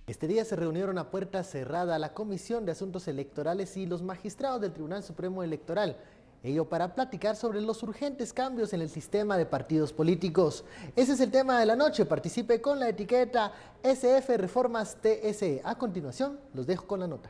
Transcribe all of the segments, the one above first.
Este día se reunieron a puerta cerrada la Comisión de Asuntos Electorales y los magistrados del Tribunal Supremo Electoral. Ello para platicar sobre los urgentes cambios en el sistema de partidos políticos. Ese es el tema de la noche. Participe con la etiqueta SF Reformas TSE. A continuación, los dejo con la nota.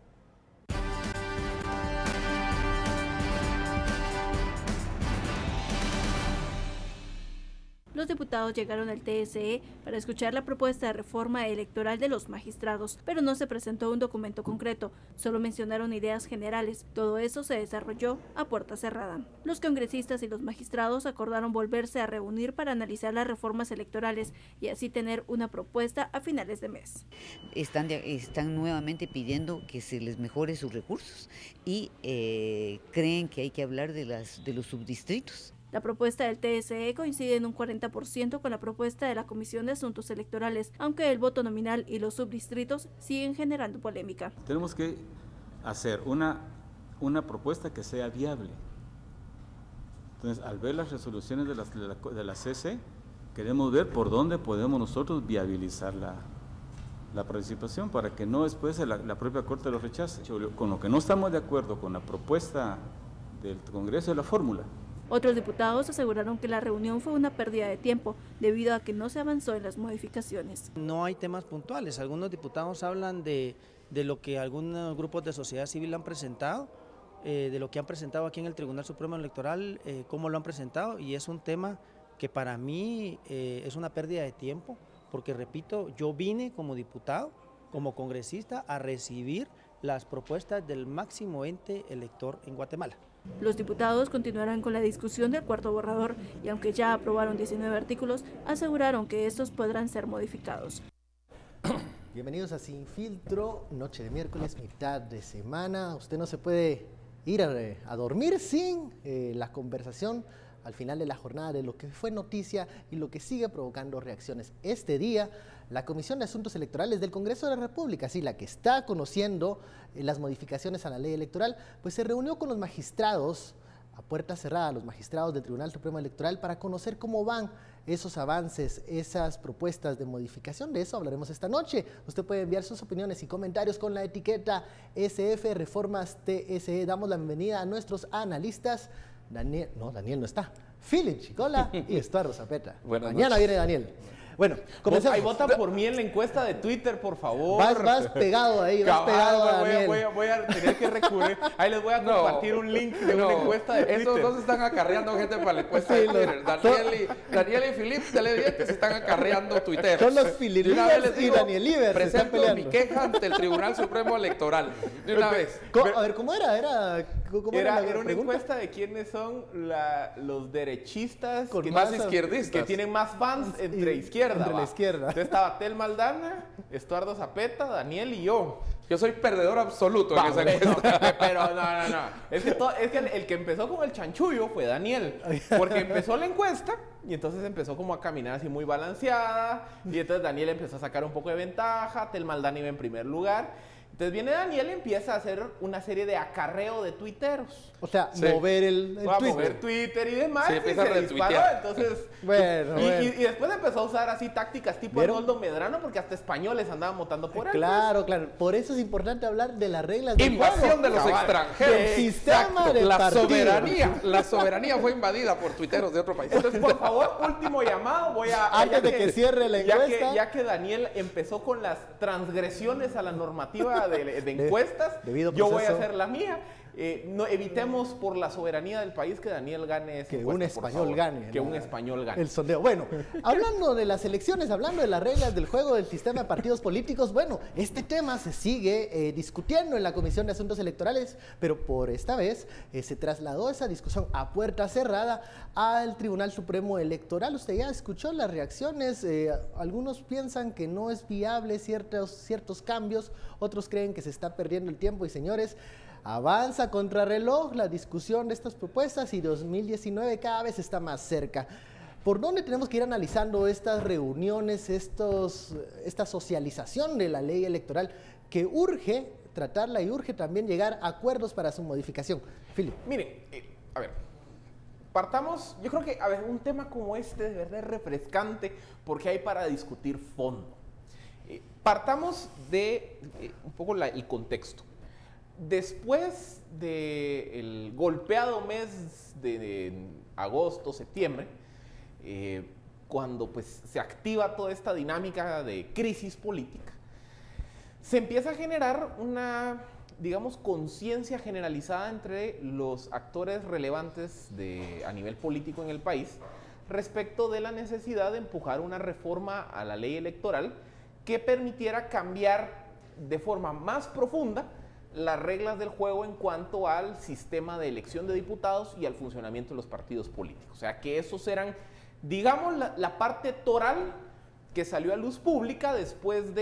Los diputados llegaron al TSE para escuchar la propuesta de reforma electoral de los magistrados, pero no se presentó un documento concreto, solo mencionaron ideas generales. Todo eso se desarrolló a puerta cerrada. Los congresistas y los magistrados acordaron volverse a reunir para analizar las reformas electorales y así tener una propuesta a finales de mes. Están nuevamente pidiendo que se les mejore sus recursos y creen que hay que hablar de los subdistritos. La propuesta del TSE coincide en un 40% con la propuesta de la Comisión de Asuntos Electorales, aunque el voto nominal y los subdistritos siguen generando polémica. Tenemos que hacer una propuesta que sea viable. Entonces, al ver las resoluciones de la CC, queremos ver por dónde podemos nosotros viabilizar la participación para que no después la propia Corte lo rechace. Con lo que no estamos de acuerdo con la propuesta del Congreso es la fórmula. Otros diputados aseguraron que la reunión fue una pérdida de tiempo debido a que no se avanzó en las modificaciones. No hay temas puntuales. Algunos diputados hablan de lo que algunos grupos de sociedad civil han presentado, de lo que han presentado aquí en el Tribunal Supremo Electoral, cómo lo han presentado, y es un tema que para mí es una pérdida de tiempo, porque repito, yo vine como diputado, como congresista, a recibir las propuestas del máximo ente elector en Guatemala. Los diputados continuarán con la discusión del cuarto borrador y aunque ya aprobaron 19 artículos, aseguraron que estos podrán ser modificados. Bienvenidos a Sin Filtro, noche de miércoles, mitad de semana. Usted no se puede ir a dormir sin la conversación al final de la jornada de lo que fue noticia y lo que sigue provocando reacciones. Este día, la Comisión de Asuntos Electorales del Congreso de la República, sí, la que está conociendo las modificaciones a la ley electoral, pues se reunió con los magistrados a puerta cerrada, los magistrados del Tribunal Supremo Electoral, para conocer cómo van esos avances, esas propuestas de modificación. De eso hablaremos esta noche. Usted puede enviar sus opiniones y comentarios con la etiqueta SF Reformas TSE. Damos la bienvenida a nuestros analistas. Daniel no está. Philip Chicola y Estuardo Zapeta. Mañana viene Daniel. Bueno, comencemos. Ahí vota por mí en la encuesta de Twitter, por favor. Vas pegado ahí, vas pegado a Daniel. Voy a tener que recurrir. Ahí les voy a compartir un link de una encuesta de Twitter. Esos dos están acarreando gente para la encuesta de Twitter. Daniel y Philip televidentes se están acarreando Twitter. Son los Philip y Daniel Iber. Presento mi queja ante el Tribunal Supremo Electoral. De una vez. A ver, ¿cómo era? Era una encuesta de quiénes son los derechistas más izquierdistas que tienen más fans entre izquierda. Entre la izquierda. Entonces estaba Tel Maldana, Estuardo Zapeta, Daniel y yo. Yo soy perdedor absoluto en esa encuesta. Pero no. Es que el que empezó con el chanchullo fue Daniel. Porque empezó la encuesta y entonces empezó como a caminar así muy balanceada. Y entonces Daniel empezó a sacar un poco de ventaja. Tel Maldana iba en primer lugar. Entonces viene Daniel y empieza a hacer una serie de acarreo de tuiteros. O sea, mover el Twitter. Mover Twitter y demás. Sí, y empieza a retuitear. Entonces, bueno. Y después empezó a usar así tácticas tipo Arnoldo Medrano, porque hasta españoles andaban votando por él. Claro. Por eso es importante hablar de las reglas del invasión de los extranjeros. El sistema de la soberanía fue invadida por tuiteros de otro país. Entonces, por favor, último llamado. Antes de que cierre la encuesta. Ya que Daniel empezó con las transgresiones a la normativa de encuestas, yo voy a hacer la mía. No evitemos por la soberanía del país que Daniel gane esa encuesta, un español gane. Que un español gane. El sondeo. Bueno, hablando de las elecciones, hablando de las reglas del juego del sistema de partidos políticos, bueno, este tema se sigue discutiendo en la Comisión de Asuntos Electorales, pero por esta vez se trasladó esa discusión a puerta cerrada al Tribunal Supremo Electoral. Usted ya escuchó las reacciones, algunos piensan que no es viable ciertos cambios, otros creen que se está perdiendo el tiempo y señores, avanza contrarreloj la discusión de estas propuestas y 2019 cada vez está más cerca. ¿Por dónde tenemos que ir analizando estas reuniones, esta socialización de la ley electoral que urge tratarla y urge también llegar a acuerdos para su modificación? Philip. Miren, a ver, partamos, yo creo que, un tema como este de verdad es refrescante porque hay para discutir fondo. Partamos de un poco el contexto. Después del golpeado mes de agosto, septiembre, cuando pues, se activa toda esta dinámica de crisis política, se empieza a generar una, digamos, conciencia generalizada entre los actores relevantes a nivel político en el país respecto de la necesidad de empujar una reforma a la ley electoral que permitiera cambiar de forma más profunda las reglas del juego en cuanto al sistema de elección de diputados y al funcionamiento de los partidos políticos. O sea, que esos eran, digamos, la parte toral que salió a luz pública después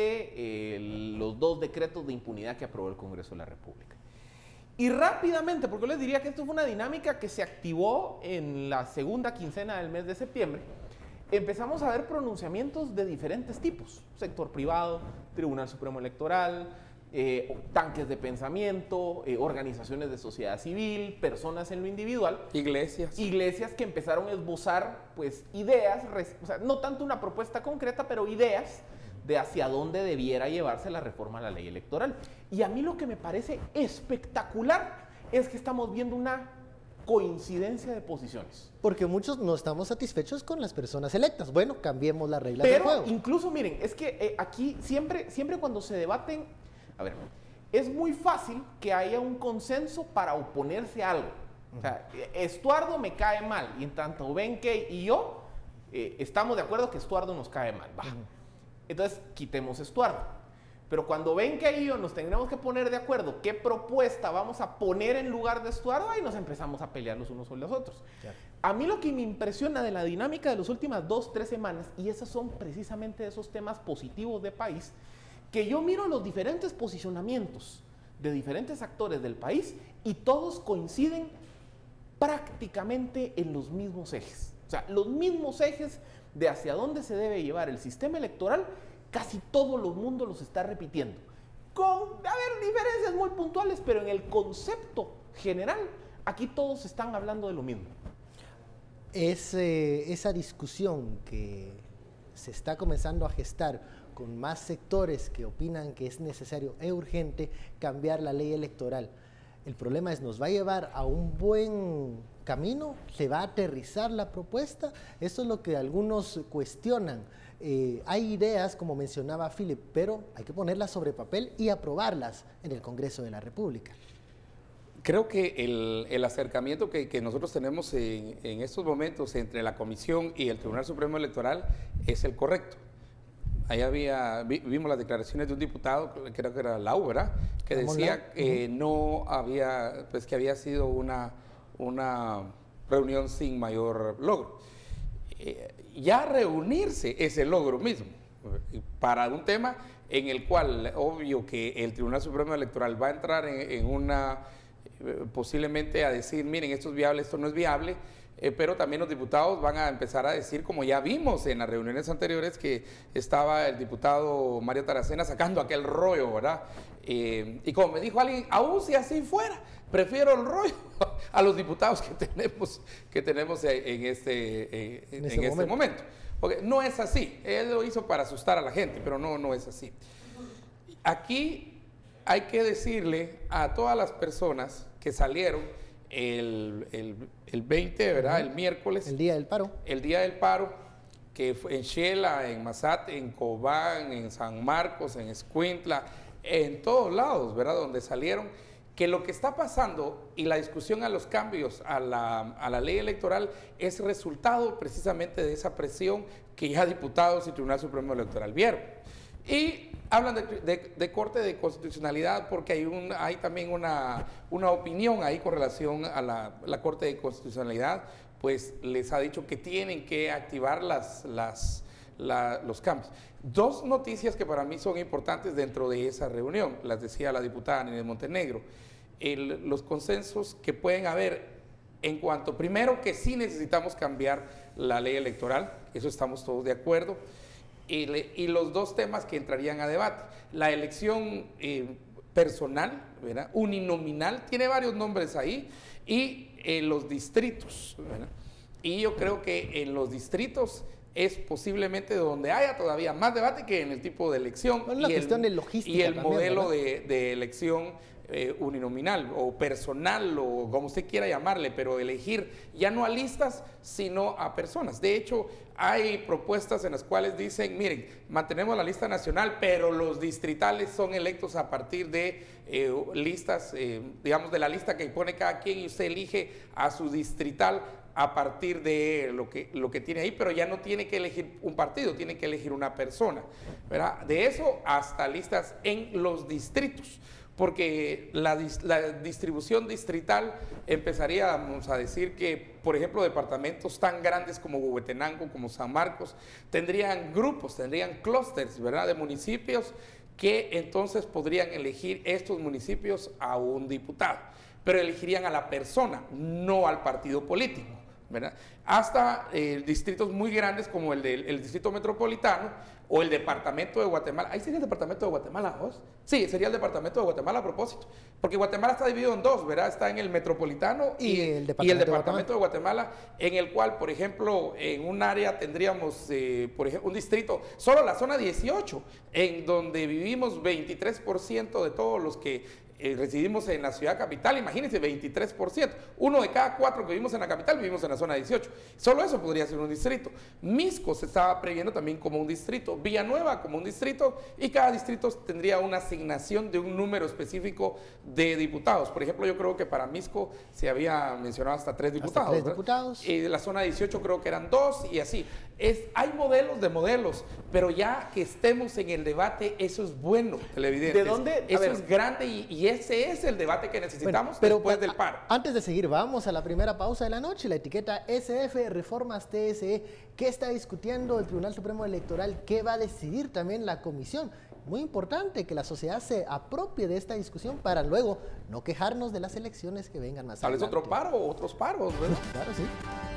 de los 2 decretos de impunidad que aprobó el Congreso de la República. Y rápidamente, porque yo les diría que esto fue una dinámica que se activó en la segunda quincena del mes de septiembre, empezamos a ver pronunciamientos de diferentes tipos: sector privado, Tribunal Supremo Electoral, tanques de pensamiento, organizaciones de sociedad civil, personas en lo individual. Iglesias que empezaron a esbozar pues, ideas, o sea, no tanto una propuesta concreta, pero ideas de hacia dónde debiera llevarse la reforma a la ley electoral. Y a mí lo que me parece espectacular es que estamos viendo una coincidencia de posiciones. Porque muchos no estamos satisfechos con las personas electas. Bueno, cambiemos las reglas del juego. Pero incluso, miren, es que aquí siempre cuando se debaten, a ver, es muy fácil que haya un consenso para oponerse a algo. O sea, Estuardo me cae mal, y en tanto Benkei y yo estamos de acuerdo que Estuardo nos cae mal. Entonces, quitemos Estuardo. Pero cuando Benkei y yo nos tendremos que poner de acuerdo qué propuesta vamos a poner en lugar de Estuardo, ahí nos empezamos a pelear los unos con los otros. Claro. A mí lo que me impresiona de la dinámica de las últimas 2, 3 semanas, y esos son precisamente esos temas positivos de país, que yo miro los diferentes posicionamientos de diferentes actores del país y todos coinciden prácticamente en los mismos ejes. O sea, los mismos ejes de hacia dónde se debe llevar el sistema electoral, casi todo el mundo los está repitiendo. Con, diferencias muy puntuales, pero en el concepto general, aquí todos están hablando de lo mismo. Esa discusión que se está comenzando a gestar con más sectores que opinan que es necesario e urgente cambiar la ley electoral. El problema es, ¿nos va a llevar a un buen camino? ¿Se va a aterrizar la propuesta? Eso es lo que algunos cuestionan. Hay ideas, como mencionaba Philip, pero hay que ponerlas sobre papel y aprobarlas en el Congreso de la República. Creo que el acercamiento que nosotros tenemos en estos momentos entre la Comisión y el Tribunal Supremo Electoral es el correcto. Ahí vimos las declaraciones de un diputado, creo que era Lau, ¿verdad?, que decía que no había, pues que había sido una reunión sin mayor logro. Ya reunirse es el logro mismo, para un tema en el cual, obvio que el Tribunal Supremo Electoral va a entrar en una, posiblemente a decir, miren, esto es viable, esto no es viable, pero también los diputados van a empezar a decir, como ya vimos en las reuniones anteriores, que estaba el diputado Mario Taracena sacando aquel rollo, ¿verdad? Y como me dijo alguien, aún si así fuera, prefiero el rollo a los diputados que tenemos en este momento. Porque no es así, él lo hizo para asustar a la gente, pero no es así. Aquí hay que decirle a todas las personas que salieron el 20, ¿verdad?, el miércoles. El día del paro. El día del paro, que fue en Xela, en Mazate, en Cobán, en San Marcos, en Escuintla, en todos lados, ¿verdad?, donde salieron, que lo que está pasando y la discusión a los cambios a la ley electoral es resultado precisamente de esa presión que ya diputados y Tribunal Supremo Electoral vieron. Y hablan de corte de constitucionalidad porque hay también una opinión ahí con relación a la Corte de Constitucionalidad, pues les ha dicho que tienen que activar los cambios. Dos noticias que para mí son importantes dentro de esa reunión, las decía la diputada Ninel Montenegro, los consensos que pueden haber en cuanto, primero, que sí necesitamos cambiar la ley electoral, eso estamos todos de acuerdo, y los dos temas que entrarían a debate, la elección personal, ¿verdad?, uninominal, tiene varios nombres ahí, y los distritos, ¿verdad? Y yo creo que en los distritos es posiblemente donde haya todavía más debate que en el tipo de elección Bueno, la cuestión de logística y el también, modelo ¿verdad? de elección uninominal o personal o como usted quiera llamarle, pero elegir ya no a listas, sino a personas. De hecho, hay propuestas en las cuales dicen, miren, mantenemos la lista nacional, pero los distritales son electos a partir de listas, digamos, de la lista que pone cada quien y usted elige a su distrital a partir de lo que tiene ahí, pero ya no tiene que elegir un partido, tiene que elegir una persona, ¿verdad? De eso hasta listas en los distritos, porque la distribución distrital empezaríamos a decir que, por ejemplo, departamentos tan grandes como Huehuetenango, como San Marcos, tendrían grupos, tendrían clústeres, ¿verdad?, de municipios que entonces podrían elegir estos municipios a un diputado, pero elegirían a la persona, no al partido político, ¿verdad? Hasta distritos muy grandes como el distrito metropolitano o el departamento de Guatemala. Ahí sería el departamento de Guatemala, ¿vos? Sí, sería el departamento de Guatemala a propósito, porque Guatemala está dividido en dos, ¿verdad? Está en el metropolitano y el departamento de Guatemala, en el cual, por ejemplo, en un área tendríamos, por ejemplo, un distrito, solo la zona 18, en donde vivimos 23% de todos los que residimos en la ciudad capital. Imagínense, 23%. 1 de cada 4 que vivimos en la capital vivimos en la zona 18. Solo eso podría ser un distrito. Misco se estaba previendo también como un distrito, Villanueva como un distrito, y cada distrito tendría una asignación de un número específico de diputados. Por ejemplo, yo creo que para Misco se había mencionado hasta 3 diputados. Hasta 3 diputados. De la zona 18 creo que eran 2 y así. Hay modelos de modelos, pero ya que estemos en el debate, eso es bueno, televidentes. ¿De dónde? Eso es grande y ese es el debate que necesitamos, bueno, después del paro. Antes de seguir, vamos a la primera pausa de la noche. La etiqueta SF, Reformas TSE. ¿Qué está discutiendo el Tribunal Supremo Electoral? ¿Qué va a decidir también la comisión? Muy importante que la sociedad se apropie de esta discusión para luego no quejarnos de las elecciones que vengan más Tal vez adelante. otro paro o otros paros, ¿verdad? Claro, sí.